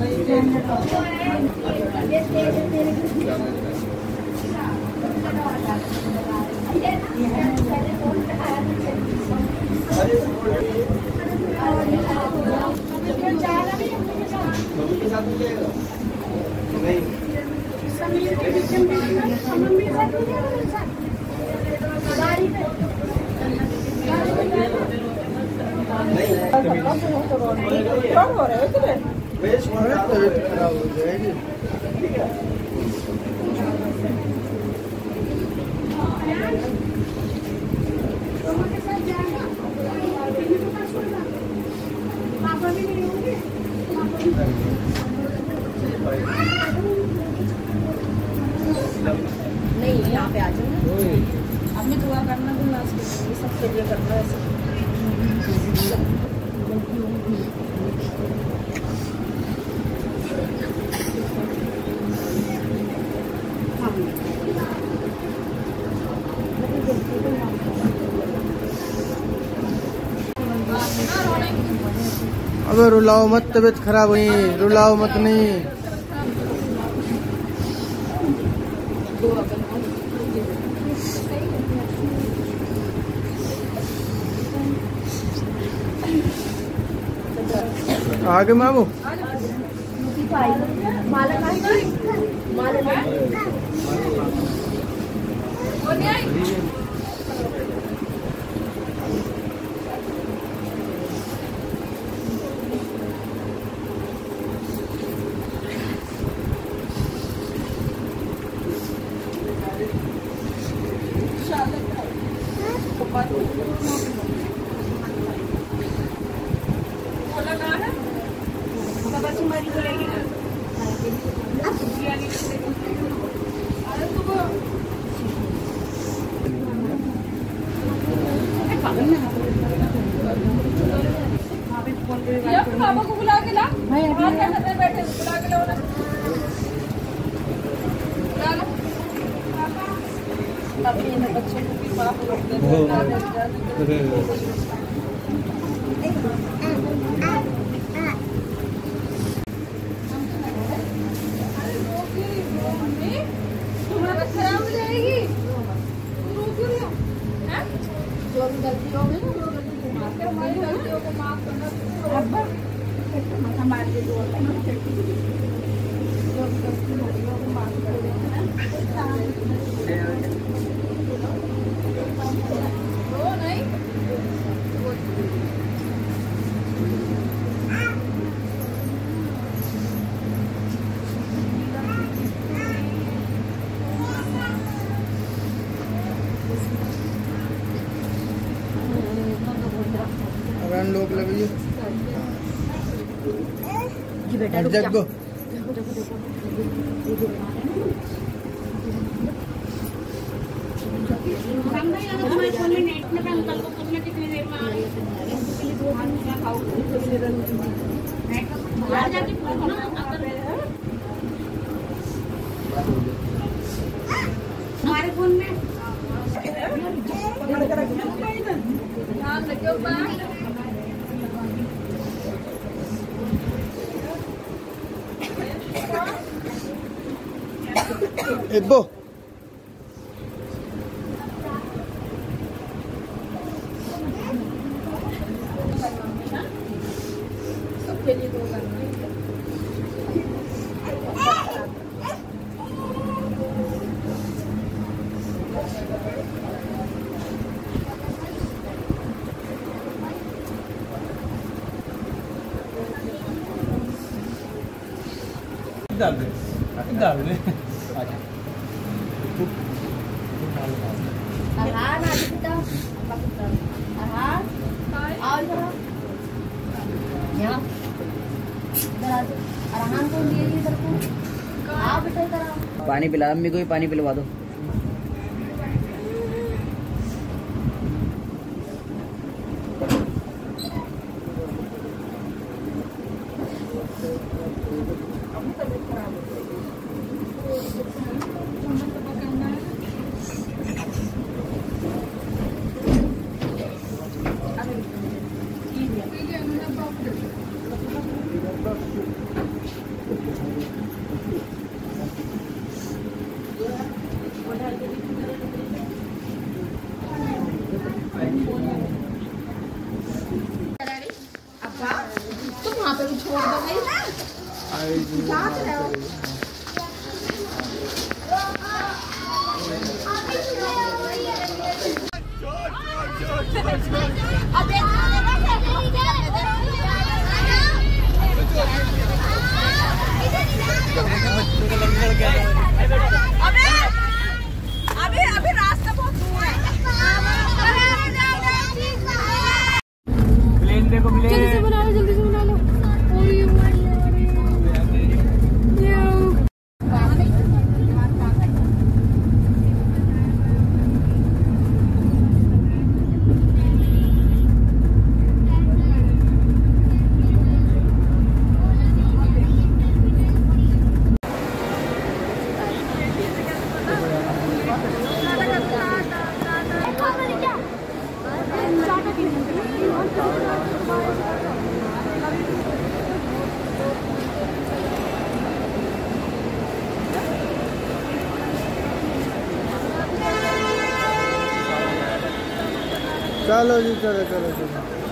खराब हो जाएगी। नहीं यहाँ पे आ जाओ, आपने दुआ करना तो सबके लिए करना है। अबे रुलाओ मत, तबीयत खराब हुई, रुलाओ मत नहीं। आगे मामू पापा को बुला के ला, बैठे बुला के ला, बच्चों को भी बाप तुम्हारा खराब हो जाएगी। जो भी गलती हो गई हमारी गलतियों को माफ करना, हमारे जो भी गलती हो गई वो माफ कर देना। लोग लगी बेटा जग हमारे फोन में इब्बो सबके लिए दो करना है। डाल दे आजा पानी पिला, अम्मी को भी पानी पिलवा दो। कभी छोड़ दो गई ना जांच रहे हो। अभी रास्ता बहुत दूर है। प्लेन देखो, प्लेन जल्दी से बना लो, जल्दी से बना लो। चलो जी, चलो चलो चलो।